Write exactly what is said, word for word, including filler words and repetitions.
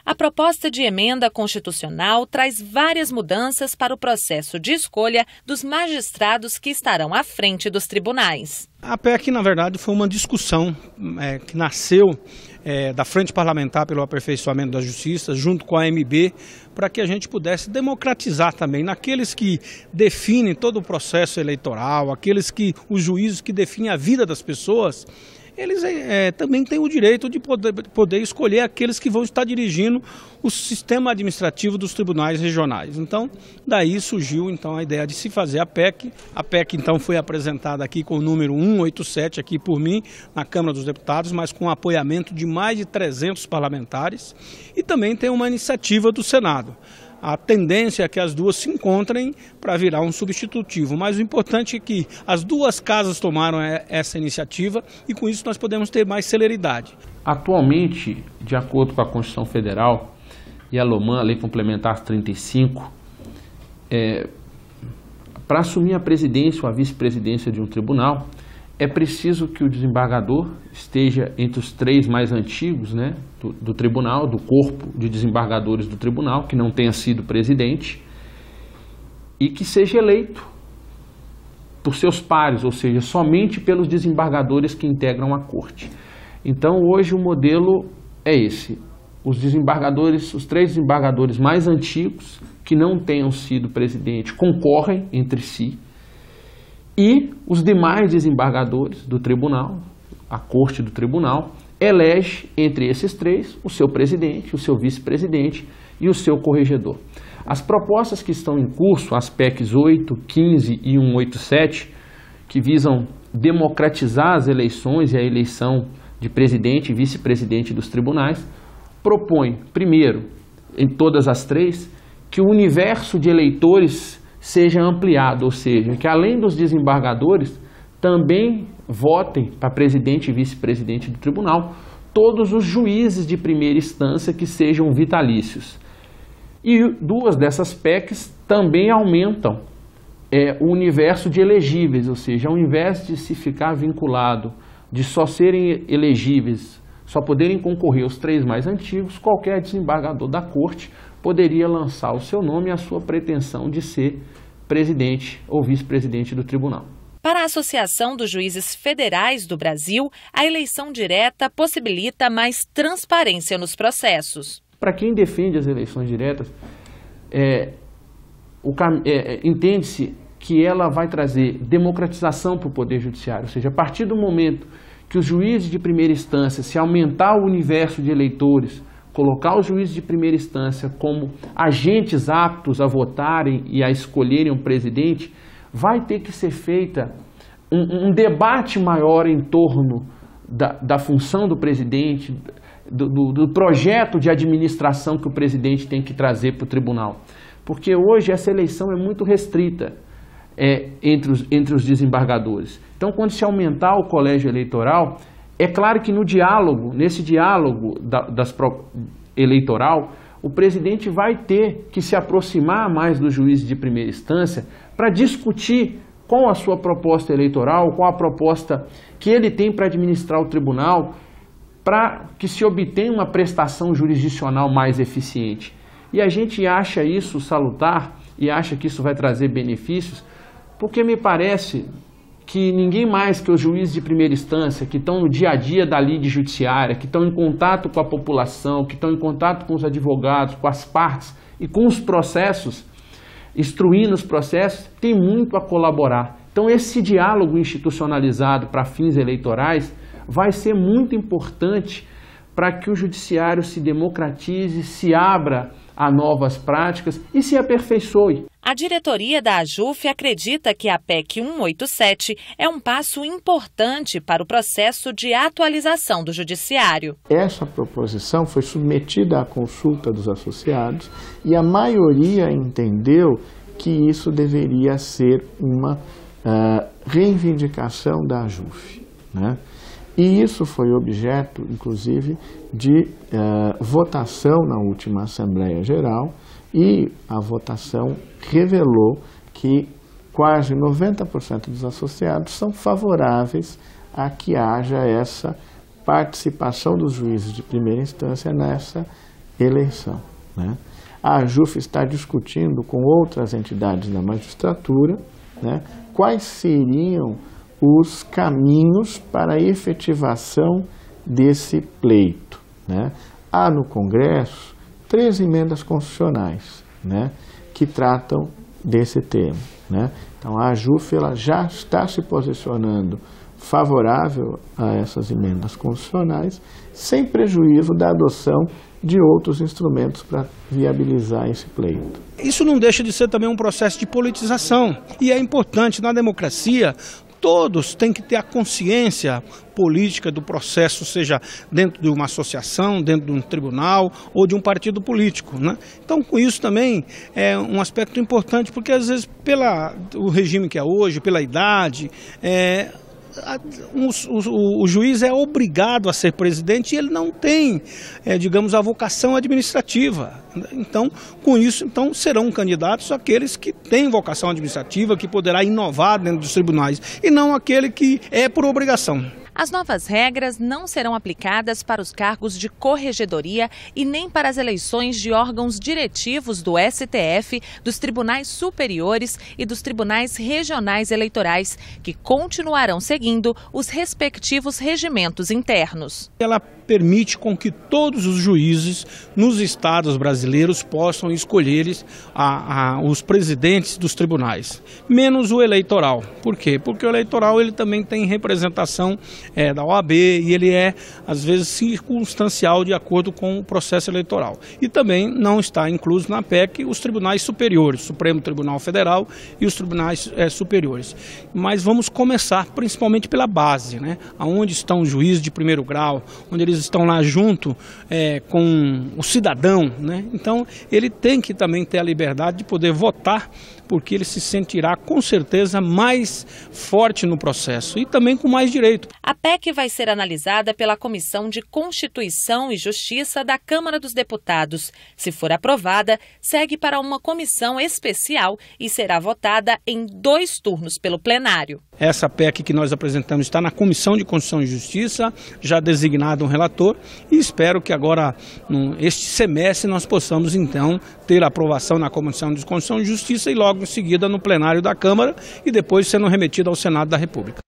A proposta de emenda constitucional traz várias mudanças para o processo de escolha dos magistrados que estarão à frente dos tribunais. A P E C, na verdade, foi uma discussão é, que nasceu é, da Frente Parlamentar pelo Aperfeiçoamento da Justiça, junto com a A M B, para que a gente pudesse democratizar também naqueles que definem todo o processo eleitoral, aqueles que, os juízes que definem a vida das pessoas. Eles é, também têm o direito de poder, poder escolher aqueles que vão estar dirigindo o sistema administrativo dos tribunais regionais. Então, daí surgiu então, a ideia de se fazer a P E C. A P E C, então, foi apresentada aqui com o número cento e oitenta e sete aqui por mim, na Câmara dos Deputados, mas com apoiamento de mais de trezentos parlamentares. E também tem uma iniciativa do Senado. A tendência é que as duas se encontrem para virar um substitutivo, mas o importante é que as duas casas tomaram essa iniciativa e com isso nós podemos ter mais celeridade. Atualmente, de acordo com a Constituição Federal e a LOMAN, a Lei Complementar trinta e cinco, é, para assumir a presidência ou a vice-presidência de um tribunal, é preciso que o desembargador esteja entre os três mais antigos, né, do, do tribunal, do corpo de desembargadores do tribunal, que não tenha sido presidente, e que seja eleito por seus pares, ou seja, somente pelos desembargadores que integram a corte. Então, hoje o modelo é esse. Os desembargadores, os três desembargadores mais antigos, que não tenham sido presidente, concorrem entre si, e os demais desembargadores do tribunal, a corte do tribunal, elege entre esses três o seu presidente, o seu vice-presidente e o seu corregedor. As propostas que estão em curso, as P E Cs oito, quinze e cento e oitenta e sete, que visam democratizar as eleições e a eleição de presidente e vice-presidente dos tribunais, propõem, primeiro, em todas as três, que o universo de eleitores seja ampliado, ou seja, que além dos desembargadores, também votem para presidente e vice-presidente do tribunal todos os juízes de primeira instância que sejam vitalícios. E duas dessas P E Cs também aumentam é, o universo de elegíveis, ou seja, ao invés de se ficar vinculado, de só serem elegíveis, só poderem concorrer os três mais antigos, qualquer desembargador da corte poderia lançar o seu nome e a sua pretensão de ser presidente ou vice-presidente do tribunal. Para a Associação dos Juízes Federais do Brasil, a eleição direta possibilita mais transparência nos processos. Para quem defende as eleições diretas, é, é, entende-se que ela vai trazer democratização para o Poder Judiciário, ou seja, a partir do momento que os juízes de primeira instância, se aumentar o universo de eleitores, colocar os juízes de primeira instância como agentes aptos a votarem e a escolherem um presidente, vai ter que ser feita um, um debate maior em torno da, da função do presidente, do, do, do projeto de administração que o presidente tem que trazer para o tribunal. Porque hoje essa eleição é muito restrita é, entre, os, entre os desembargadores. Então, quando se aumentar o colégio eleitoral, é claro que no diálogo, nesse diálogo da, das, eleitoral, o presidente vai ter que se aproximar mais do juiz de primeira instância para discutir qual a sua proposta eleitoral, qual a proposta que ele tem para administrar o tribunal, para que se obtenha uma prestação jurisdicional mais eficiente. E a gente acha isso salutar e acha que isso vai trazer benefícios, porque me parece que ninguém mais que os juízes de primeira instância, que estão no dia a dia da lide judiciária, que estão em contato com a população, que estão em contato com os advogados, com as partes e com os processos, instruindo os processos, tem muito a colaborar. Então esse diálogo institucionalizado para fins eleitorais vai ser muito importante para que o judiciário se democratize, se abra a novas práticas e se aperfeiçoe. A diretoria da AJUF acredita que a P E C cento e oitenta e sete é um passo importante para o processo de atualização do judiciário. Essa proposição foi submetida à consulta dos associados e a maioria entendeu que isso deveria ser uma uh, reivindicação da AJUF, né? E isso foi objeto, inclusive, de uh, votação na última Assembleia Geral, e a votação revelou que quase noventa por cento dos associados são favoráveis a que haja essa participação dos juízes de primeira instância nessa eleição, né? A AJUF está discutindo com outras entidades da magistratura, né, quais seriam os caminhos para a efetivação desse pleito, né? Há no Congresso três emendas constitucionais, né, que tratam desse tema, né? Então a AJUF ela já está se posicionando favorável a essas emendas constitucionais, sem prejuízo da adoção de outros instrumentos para viabilizar esse pleito. Isso não deixa de ser também um processo de politização. E é importante, na democracia, todos têm que ter a consciência política do processo, seja dentro de uma associação, dentro de um tribunal ou de um partido político, né? Então, com isso também é um aspecto importante, porque às vezes, pelo regime que é hoje, pela idade, é, O, o, o juiz é obrigado a ser presidente e ele não tem, é, digamos, a vocação administrativa. Então, com isso, então, serão candidatos aqueles que têm vocação administrativa, que poderá inovar dentro dos tribunais, e não aquele que é por obrigação. As novas regras não serão aplicadas para os cargos de corregedoria e nem para as eleições de órgãos diretivos do S T F, dos tribunais superiores e dos tribunais regionais eleitorais, que continuarão seguindo os respectivos regimentos internos. Ela permite com que todos os juízes nos estados brasileiros possam escolher a, a, os presidentes dos tribunais, menos o eleitoral. Por quê? Porque o eleitoral ele também tem representação é, da O A B e ele é, às vezes, circunstancial de acordo com o processo eleitoral. E também não está incluso na P E C os tribunais superiores, Supremo Tribunal Federal e os tribunais é, superiores. Mas vamos começar principalmente pela base, né? Onde estão os juízes de primeiro grau, onde eles estão lá junto é, com o cidadão, né? Então ele tem que também ter a liberdade de poder votar, porque ele se sentirá com certeza mais forte no processo e também com mais direito. A P E C vai ser analisada pela Comissão de Constituição e Justiça da Câmara dos Deputados. Se for aprovada, segue para uma comissão especial e será votada em dois turnos pelo plenário. Essa P E C que nós apresentamos está na Comissão de Constituição e Justiça, já designado um relator, e espero que agora, este semestre, nós possamos então ter a aprovação na Comissão de Constituição e Justiça e logo em seguida no plenário da Câmara e depois sendo remetido ao Senado da República.